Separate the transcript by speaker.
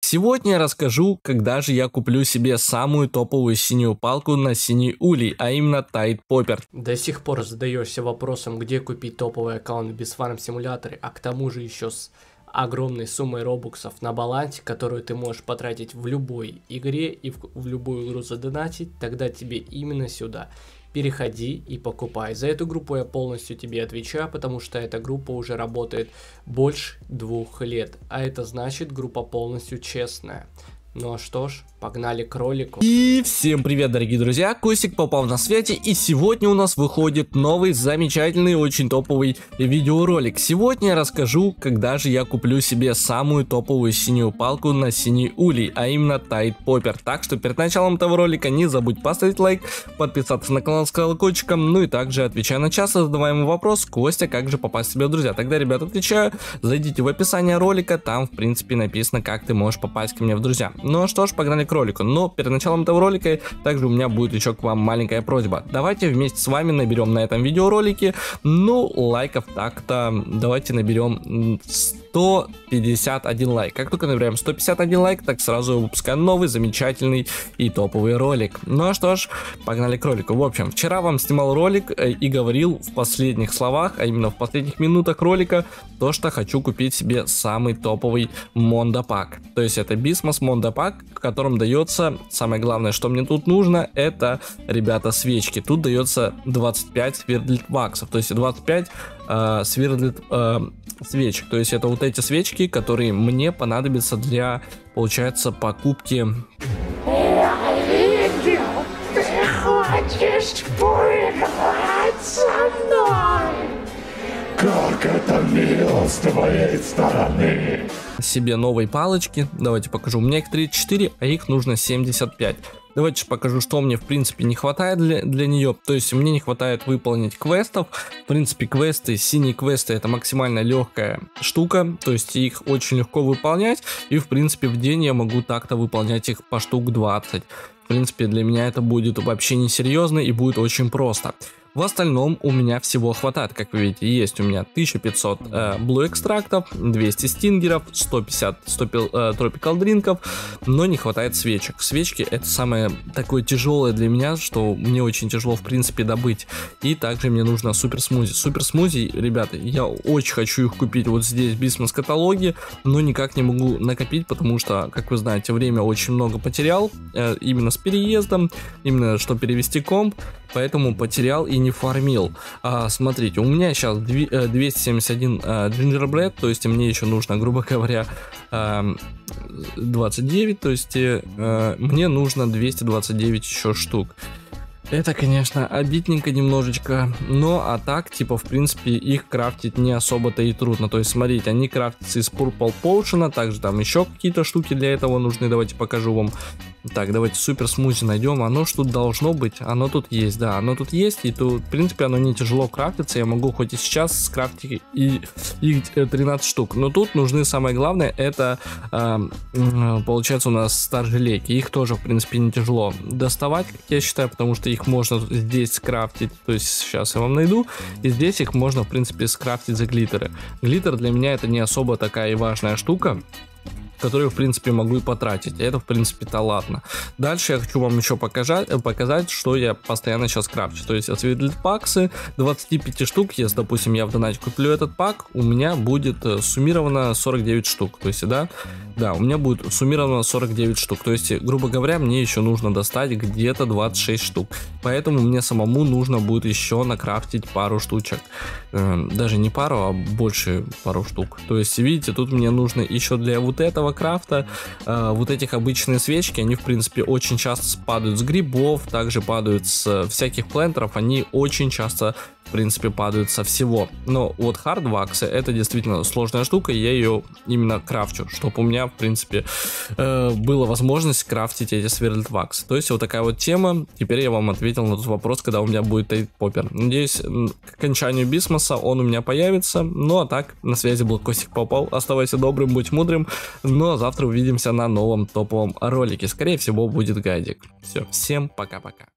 Speaker 1: Сегодня я расскажу, когда же я куплю себе самую топовую синюю палку на синий улей, а именно Tide Popper.
Speaker 2: До сих пор задаешься вопросом, где купить топовый аккаунт в BizFarm симуляторе, а к тому же еще с огромной суммой робуксов на балансе, которую ты можешь потратить в любой игре и в любую игру задонатить, тогда тебе именно сюда. Переходи и покупай. За эту группу я полностью тебе отвечаю, потому что эта группа уже работает больше 2 лет. А это значит, группа полностью честная. Ну а что ж, погнали к ролику.
Speaker 1: И всем привет, дорогие друзья, Костик попал на связи, и сегодня у нас выходит новый замечательный, очень топовый видеоролик. Сегодня я расскажу, когда же я куплю себе самую топовую синюю палку на синий улей, а именно Tide Popper. Так что перед началом этого ролика не забудь поставить лайк, подписаться на канал с колокольчиком, ну и также отвечая на часто задаваемый вопрос: Костя, как же попасть себе в друзья? Тогда, ребят, отвечаю, зайдите в описание ролика, там в принципе написано, как ты можешь попасть ко мне в друзья. Ну что ж, погнали к ролику. Но перед началом этого ролика также у меня будет еще к вам маленькая просьба. Давайте вместе с вами наберем на этом видеоролике, ну, лайков так-то, давайте наберем 151 лайк. Как только наберем 151 лайк, так сразу выпускаем новый замечательный и топовый ролик. Ну что ж, погнали к ролику. В общем, вчера вам снимал ролик и говорил в последних словах, а именно в последних минутах ролика, то, что хочу купить себе самый топовый Mondo Pack. То есть это Bismuth Mondo Pack, в котором дается, самое главное, что мне тут нужно, это, ребята, свечки. Тут дается 25 свердлит баксов, то есть 25 свердлит свечек. То есть это вот эти свечки, которые мне понадобятся для, получается, покупки.
Speaker 3: Я видел, ты хочешь поиграть со мной. Как это мило с твоей стороны.
Speaker 1: Себе новые палочки. Давайте покажу. У меня их 34, а их нужно 75. Давайте же покажу, что мне в принципе не хватает для нее. То есть мне не хватает выполнить квестов. В принципе, квесты, синие квесты, это максимально легкая штука. То есть их очень легко выполнять. И в принципе в день я могу так-то выполнять их по штук 20. В принципе, для меня это будет вообще несерьезно и будет очень просто. В остальном у меня всего хватает, как вы видите, есть у меня 1500 Blue экстрактов, 200 стингеров, 150 Tropical дринков, но не хватает свечек. Свечки это самое такое тяжелое для меня, что мне очень тяжело в принципе добыть. И также мне нужно супер смузи. Супер смузи, ребята, я очень хочу их купить вот здесь в Bismuth каталоге, но никак не могу накопить, потому что, как вы знаете, время очень много потерял, именно с переездом, именно что перевести комп. Поэтому потерял и не фармил. Смотрите, у меня сейчас 271 Gingerbread, то есть мне еще нужно, грубо говоря, 29, то есть мне нужно 229 еще штук. Это, конечно, обидненько немножечко, но а так, типа, в принципе, их крафтить не особо-то и трудно. То есть, смотрите, они крафтятся из Purple Potion, также там еще какие-то штуки для этого нужны, давайте покажу вам. Так, давайте супер смузи найдем, оно что тут должно быть, оно тут есть, да, оно тут есть, и тут, в принципе, оно не тяжело крафтится, я могу хоть и сейчас скрафтить и их 13 штук, но тут нужны, самое главное, это, получается, у нас стар-желейки, их тоже, в принципе, не тяжело доставать, как я считаю, потому что их можно здесь скрафтить, то есть сейчас я вам найду, и здесь их можно, в принципе, скрафтить за глиттеры. Глиттер для меня это не особо такая и важная штука, которую, в принципе, могу и потратить. Это, в принципе-то, ладно. Дальше я хочу вам еще показать, что я постоянно сейчас крафчу. То есть, свердлит паксы, 25 штук, если, допустим, я в донате куплю этот пак, у меня будет суммировано 49 штук. То есть, да, у меня будет суммировано 49 штук. То есть, грубо говоря, мне еще нужно достать где-то 26 штук. Поэтому мне самому нужно будет еще накрафтить пару штучек. Даже не пару, а больше пару штук. То есть, видите, тут мне нужно еще для вот этого крафта вот этих обычные свечки, они в принципе очень часто падают с грибов, также падают с всяких плентеров, они очень часто в принципе падают со всего. Но вот хардваксы это действительно сложная штука, и я ее именно крафчу, чтобы у меня в принципе была возможность крафтить эти свердлит ваксы. То есть вот такая вот тема. Теперь я вам ответил на тот вопрос, когда у меня будет Tide Popper. Надеюсь, к окончанию Бисмоса он у меня появится. Ну а так, на связи был Костик Попал. Оставайся добрым, будь мудрым. Ну а завтра увидимся на новом топовом ролике. Скорее всего будет гайдик. Все, всем пока-пока.